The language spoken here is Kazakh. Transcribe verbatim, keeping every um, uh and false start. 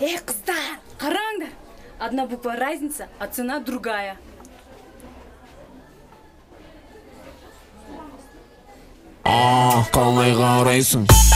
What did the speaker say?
Эй, қыздар, қараңдар. Одна буква разница, а цена другая. А, қалай қарайсың?